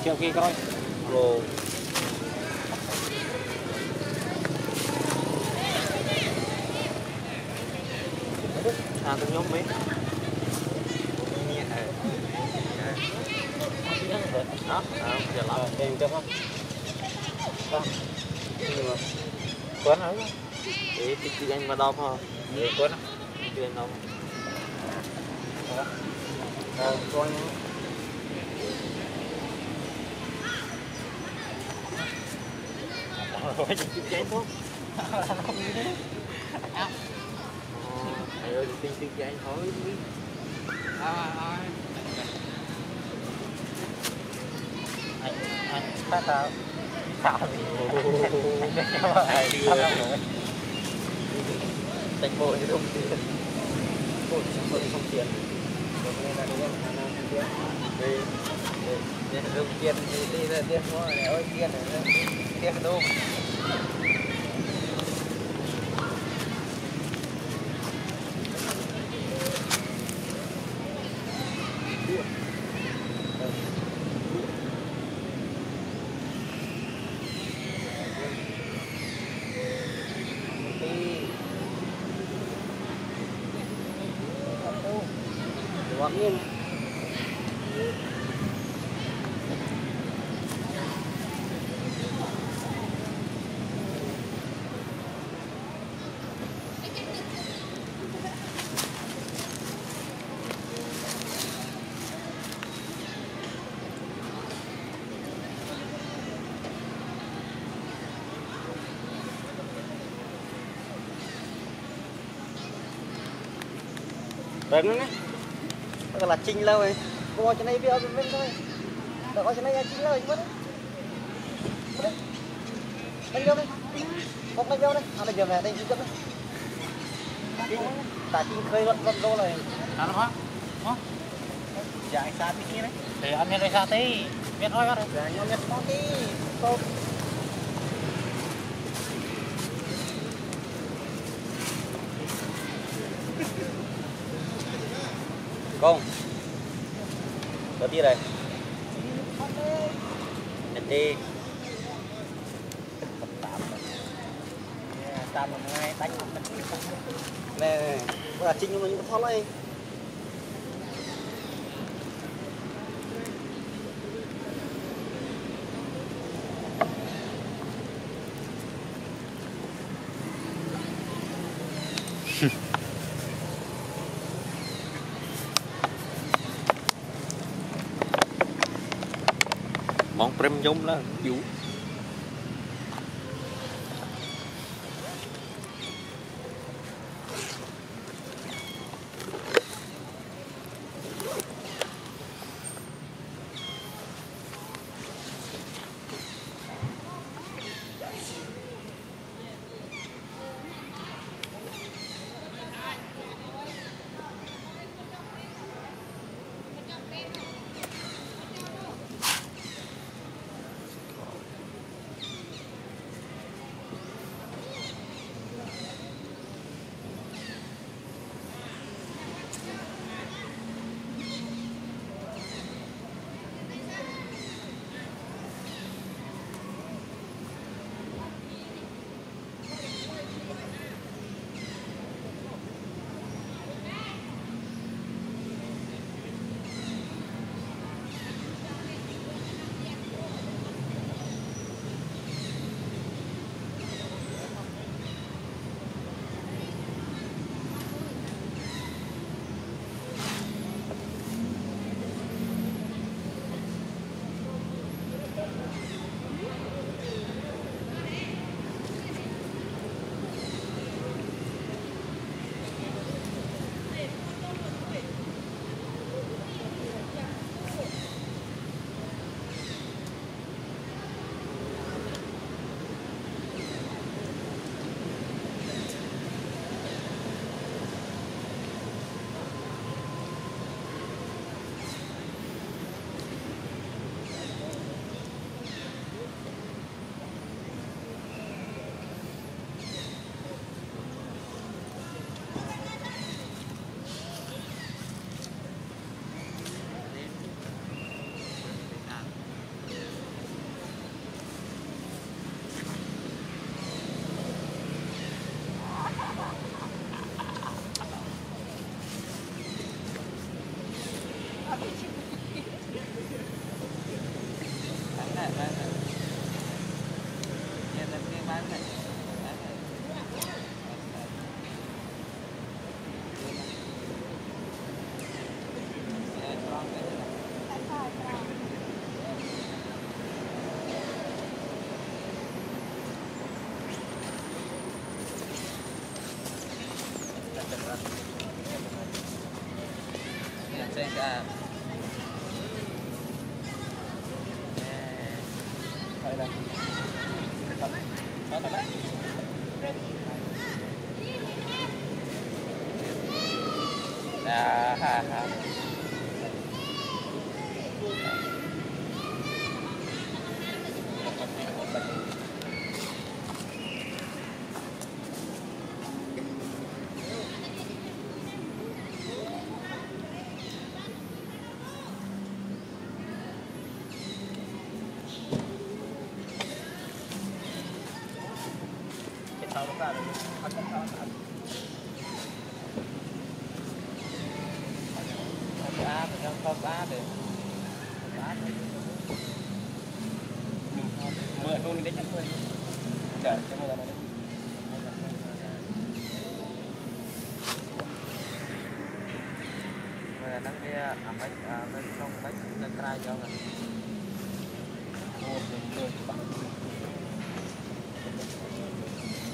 triệu kia coi Ồ. À tôi nhóm mấy đó giờ làm tiền cho không quên hả để chị anh mà đau không để quên chị anh đau con rồi chị cháy thuốc thầy ơi tiên tiên cho anh hỏi anh phát sao sao thì đánh bộ như đông tiền bộ không tiền nên là đúng không đây đông tiền thì đi ra tiền mua này ơi tiền đâu Yên. Đúng đấy. Là chinh lâu rồi, coi cho này video bên thôi, coi cho này chinh lâu rồi mất, đấy, đánh vô đây, không đánh vô đây, anh giờ về đây đi chấp đấy, tại chinh khơi luận đô này, ăn không? Hả? Dạ anh xa tí đấy, thì anh biết xa tí, biết thôi bắt, dạ nhau biết có tí, tốt. Con đầu tiên đây đi tam một ngày đánh nè là chinh nhưng mà những thoát lấy món premium là dụ này bán này nhà mình cái bán này Saya kan, đây đây, đó đấy, ha ha. Không bá được mưa luôn đi chắc mưa trời cho mưa này mưa nắng kia mấy bên trong mấy lên trai cho mình mua mưa